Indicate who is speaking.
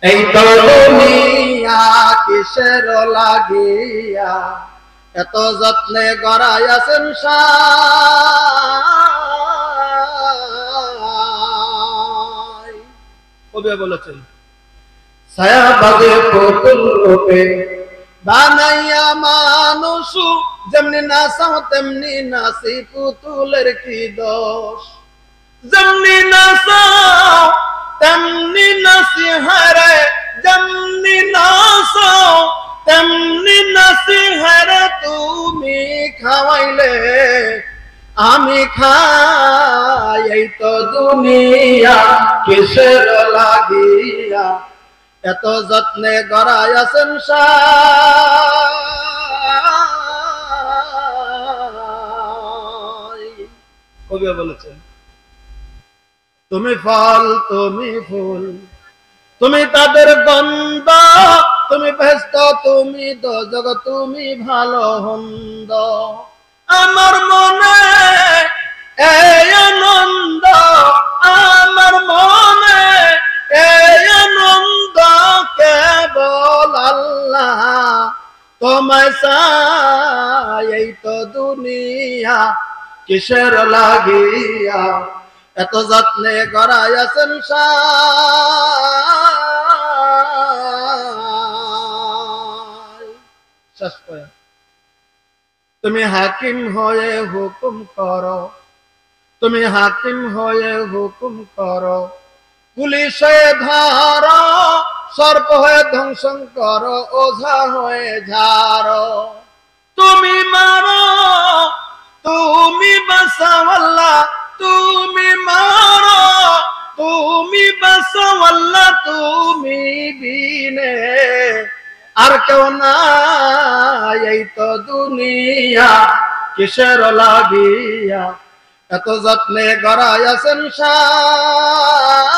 Speaker 1: এই তো দুনিয়া কিসের লাগিয়া এত যত্নে গড়াইয়াছেন সাই। কবি বলেছেন ছায়া বাজে পুতুল রূপে বানাইয়া মানুষ, যেমনি নাচাও তেমনি নাচি, পুতুলের কি দোষ। যেমনি নাচাও তেমনি নাচি হারে, যেমনি নাচাও তেমনি নাচি হারে, তুমি খাওয়াইলে আমি খাই। এই তো দুনিয়া কিসের লাগিয়া এত যত্নে গড়াইয়াছেন সাই। কবি বলেছেন তুমি ফল তুমি ফুল তুমি তাদের গন্ধ, তুমি ব্যস্ত তুমি দোজগ, তুমি ভালো হন্দ। আমার মনে এই আনন্দ, আমার মনে এই আনন্দ, কেবল আল্লাহ তোমায় চাই। এই তো দুনিয়া কিসের লাগিয়া এত যত্নে গড়াইয়াছেন সাই। শেষ করে তুমি হাকিম হয়ে হুকুম করো, তুমি হাকিম হয়ে হুকুম করো, পুলিশে ধরো, সর্প হয়ে ধ্বংসন করো, ওঝা হয়ে ঝাড়ো। তুমি মারো তুমি বাঁচাও আল্লাহ, তুমি মারো তুমি বাঁচাও আল্লাহ, তুমি বিনে আর কেউ নাই। এই তো দুনিয়া কিসের লাগিয়া এত যত্নে গড়াইয়াছেন সাই।